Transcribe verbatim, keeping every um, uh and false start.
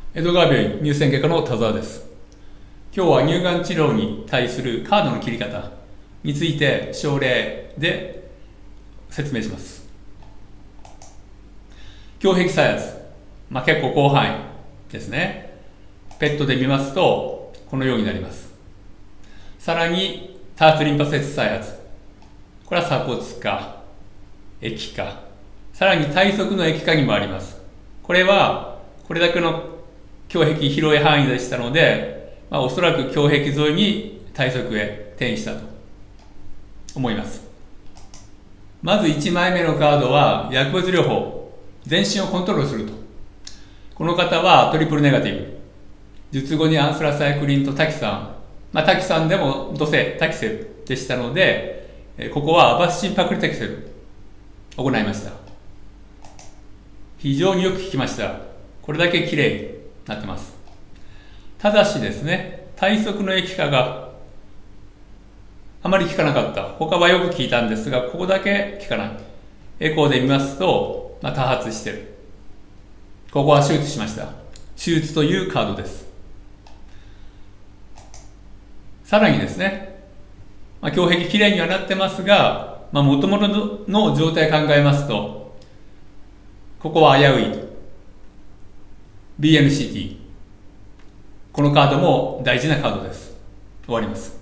江戸川病院乳腺外科の田沢です。今日は乳がん治療に対するカードの切り方について症例で説明します。胸壁再圧、まあ、結構広範囲ですね。ペットで見ますとこのようになります。さらに多発リンパ節再圧、これは鎖骨化、液化、さらに体側の液化にもあります。これはこれだけの胸壁広い範囲でしたので、まあ、おそらく胸壁沿いに体側へ転移したと思います。まずいちまいめのカードは薬物療法、全身をコントロールすると。この方はトリプルネガティブ、術後にアンスラサイクリンとタキサン、まあ、タキサンでもドセタキセルでしたので、ここはアバスチンパクリタキセルを行いました。非常によく効きました。これだけきれいになってます。ただしですね、体側の液化があまり効かなかった。他はよく効いたんですが、ここだけ効かない。エコーで見ますと、まあ、多発してる。ここは手術しました。手術というカードです。さらにですね、まあ、胸壁きれいにはなってますが、まあ、元々の状態考えますと、ここは危ういと。ビーエヌシーティー。このカードも大事なカードです。終わります。